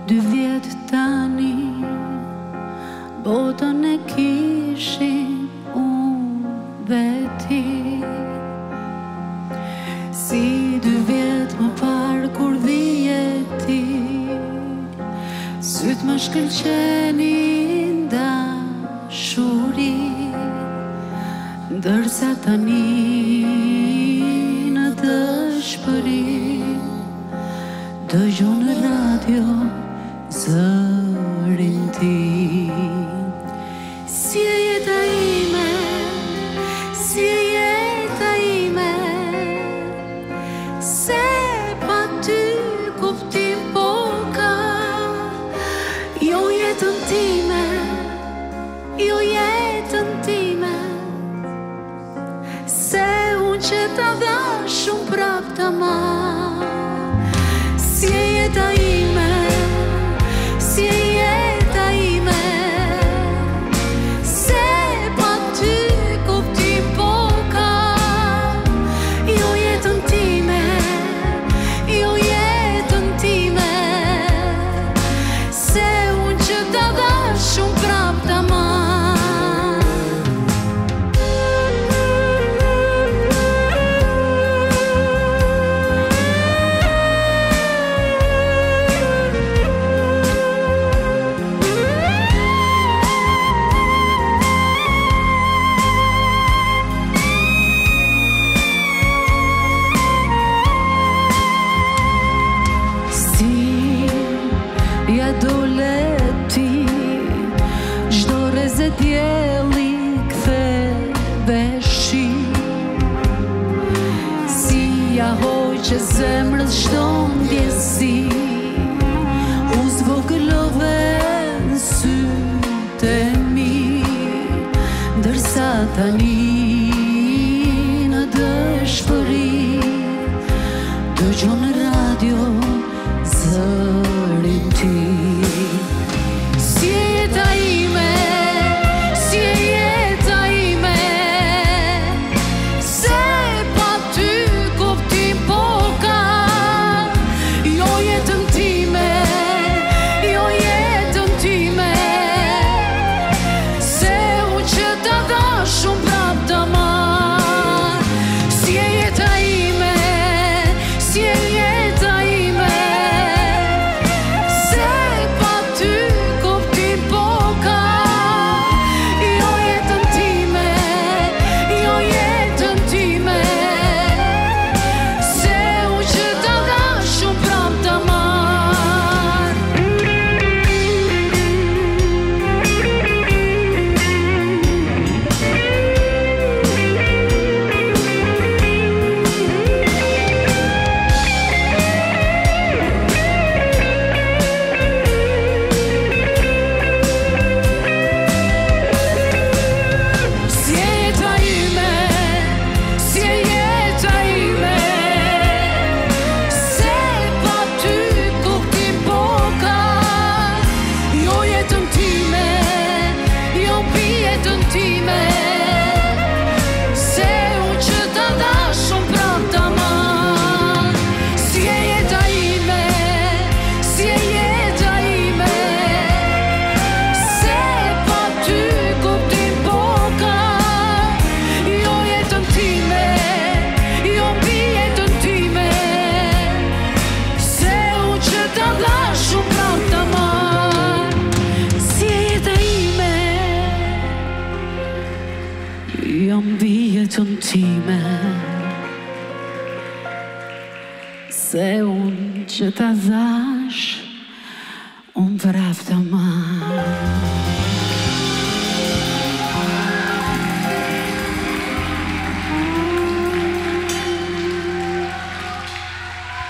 2 vjet tani, botën e kishin unë veti. Si 2 vjet më parë kur vije ti, syt më shkëlqenin dashuri, ndërsa tani në dëshpëri dëgjon në radio zërin ti. Si e jeta ime, si e jeta ime, se pa ty kuptim po ka. Jo jetën time, jo jetën time, se unë që ta dha shumë prap ta ma. Si e jeta ime, si e jeta ime, se pa ty kuptim po ka. Jo jetën time, jo jetën time, se unë që ta dha shumë prap ta ma. Ja dole ti, çdo rrezë dielli kthe veshi. Si ja hoqë zemrës çdo ndjesi, u zvogëlove në sytë e mi, ndërsa tani në dëshpëri dëgjon në radio zërin ti. Si e jeta ime, si e jeta ime, se pa ty kuptim po ka. Jo jetën time, jo jetën time, se unë që ta dha shumë prap ta marr. Si e jeta ime, si e jeta ime, se pa ty kuptim po ka. Jo jetën time, jo jetën time, se unë që ta dha shumë prap ta marr. Si e jeta ime, si e jeta ime, se pa ty kuptim po ka. Jo jetën time, jo jetën time, se unë që ta dha shumë prap ta marr. Si e jeta ime, si e jeta ime, se pa ty kuptim po ka. Jo jetën time, jo jetën time, se unë që ta dha shumë prap ta marr. Si e jeta ime, jo mbi jetën time, se unë që ta dhash unë prap ta marr.